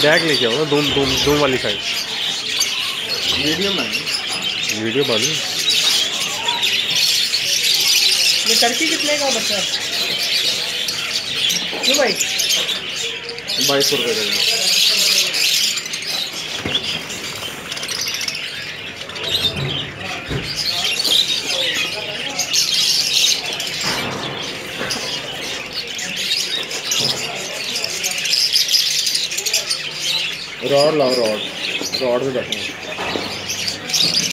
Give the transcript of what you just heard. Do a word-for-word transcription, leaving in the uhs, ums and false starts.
Bag लेके आओ ना, धूम धूम धूम वाली साइड। वीडियो में वीडियो मालूम। ये टर्की कितने का बच्चा है क्यों भाई? बाईस सौ रुपये का। रॉड लाओ, रॉड रॉड पे बैठो।